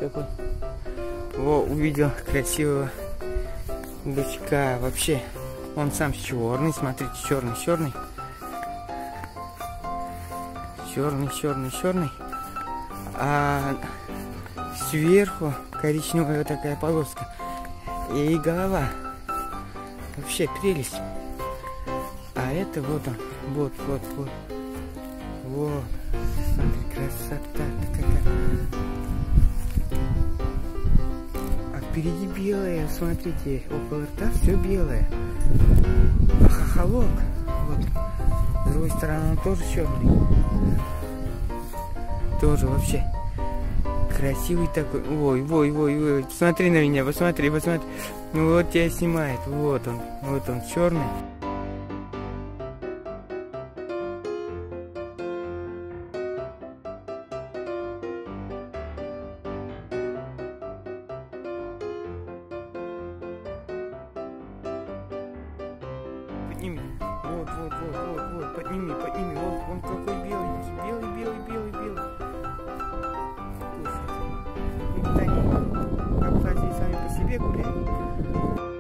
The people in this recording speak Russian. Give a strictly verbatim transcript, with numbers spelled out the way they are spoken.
какой. Во, увидел красивого бычка. Вообще, он сам черный, смотрите, черный, черный. Черный, черный, черный. А сверху коричневая вот такая полоска. И голова. Вообще прелесть. А это вот он. Вот, вот, вот. Вот. Смотри, красота какая. А впереди белое, смотрите, около рта все белое. А хохолок. Вот. С другой стороны он тоже черный. Тоже вообще красивый такой. Ой, ой, ой, ой. Посмотри на меня, посмотри, посмотри. Ну вот тебя снимает. Вот он, вот он, черный. Подними. Вот, вот, вот, вот, вот. Подними, подними. Вот он какой беленький. Белый, белый, белый, белый. Вот они в Абхазии сами по себе гуляют.